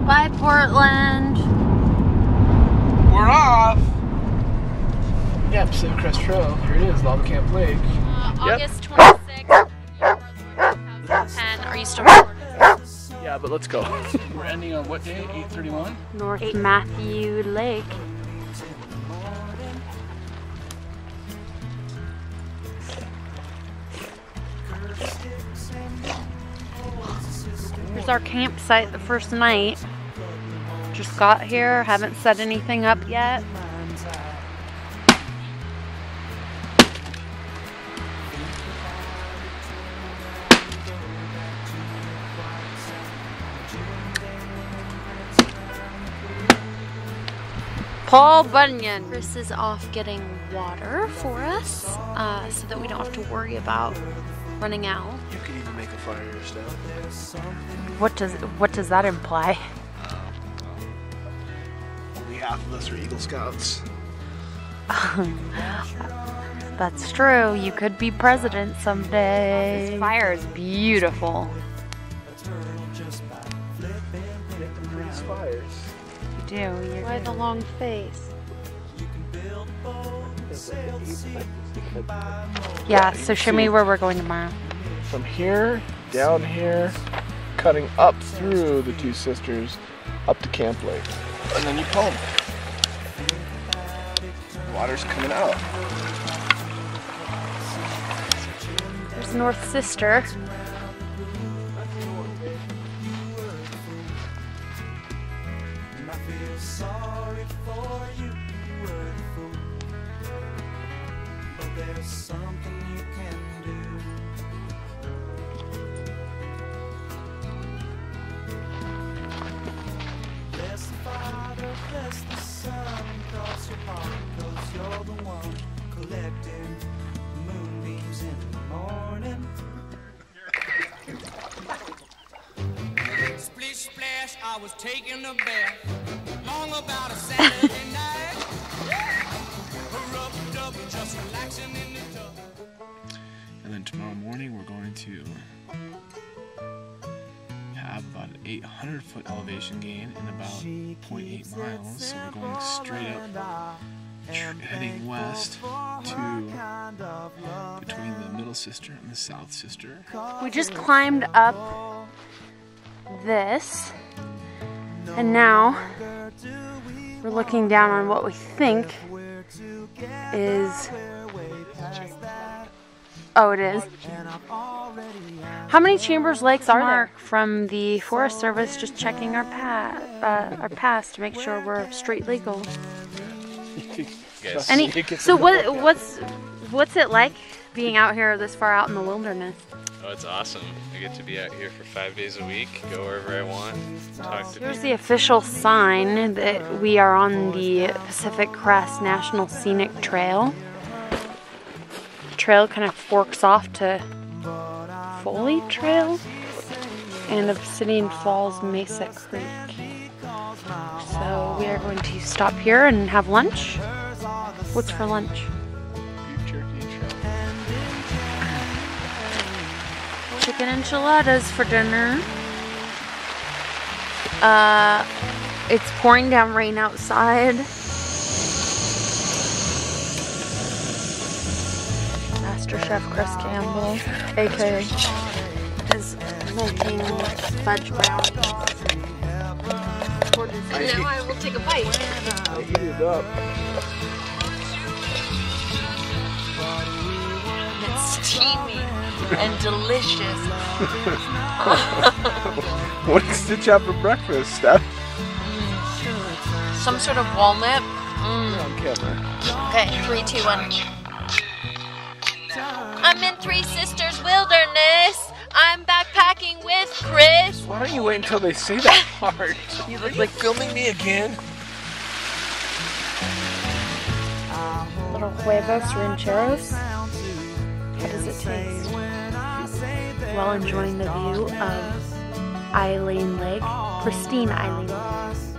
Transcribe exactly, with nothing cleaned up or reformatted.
Bye, Portland. We're off. Yeah, Pacific Crest Trail. Here it is, Lava Camp Lake. Uh, Yep. August twenty-sixth, two thousand ten. Are you still recording? Yeah, but let's go. We're ending on what day? eight thirty-one? North Matthew Lake. Here's our campsite the first night. Just got here, haven't set anything up yet. Paul Bunyan. Chris is off getting water for us uh, so that we don't have to worry about running out. You could even make a fire yourself. What does what does that imply? Only half of us are Eagle Scouts. That's true. You could be president someday. This fire is beautiful. These fires. You do. You're Why the long face? Yeah, so show me where we're going tomorrow. From here, down here, cutting up through the Two Sisters, up to Camp Lake. And then you pump. Water's coming out. There's North Sister. Sorry for you, you were the fool. But there's something you can do. Bless the Father, bless the Son, cross your heart, cause you're the one collecting moonbeams in the morning. Splish splash, I was taking a bath. Long about a Saturday night. Rubbed up, just relaxing in the tub. And then tomorrow morning we're going to have about an eight hundred foot elevation gain in about zero point eight miles. So we're going straight up, heading west to between the Middle Sister and the South Sister. We just climbed up this, and now we're looking down on what we think is, oh it is. How many Chambers Lakes are there? From the Forest Service, just checking our path, uh, our pass to make sure we're street legal. Yes. Any, so what, what's, what's it like being out here this far out in the wilderness? Oh, it's awesome. I get to be out here for five days a week, go wherever I want, talk to Here's people. the official sign that we are on the Pacific Crest National Scenic Trail. The trail kind of forks off to Foley Trail and Obsidian Falls Mesa Creek. So we are going to stop here and have lunch. What's for lunch? Beef jerky and shrimp. Chicken enchiladas for dinner. Uh, it's pouring down rain outside. Master Chef Chris Campbell, aka, is making fudge brownies. And now I will take a bite. I eat it up. It's steamy and delicious. What did Stitch have for breakfast, Steph? Some sort of walnut. Mm. On camera. Okay, three, two, one. I'm in Three Sisters Wilderness. I'm backpacking with Chris. Why don't you wait until they say that part? You look Are like you filming me again? little huevos rancheros. How does it taste? While enjoying the view of Eileen Lake, pristine Eileen Lake.